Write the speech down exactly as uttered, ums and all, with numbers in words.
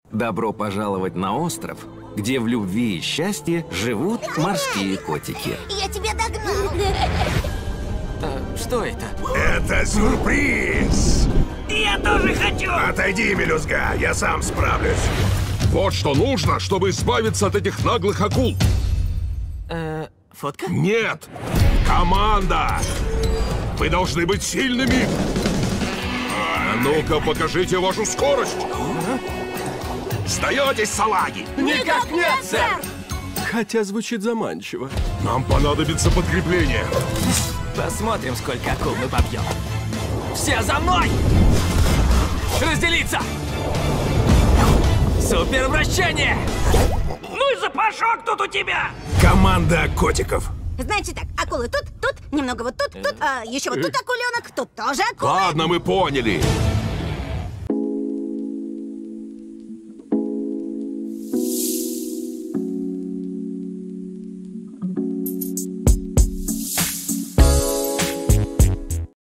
Добро пожаловать на остров, где в любви и счастье живут морские котики. Я тебя догнал. А, что это? Это сюрприз! Я тоже хочу! Отойди, мелюзга, я сам справлюсь. Вот что нужно, чтобы избавиться от этих наглых акул. Э, фотка? Нет! Команда! Вы должны быть сильными! А ну-ка, покажите вашу скорость! Сдаетесь, салаги! Никак нет, сэр! Хотя звучит заманчиво. Нам понадобится подкрепление. Посмотрим, сколько акул мы побьем. Все за мной! Разделиться! Супер вращение! Ну и запашок тут у тебя! Команда котиков. Значит так, акулы тут, тут, немного вот тут, тут, а еще вот тут акуленок, тут тоже акула. Ладно, мы поняли.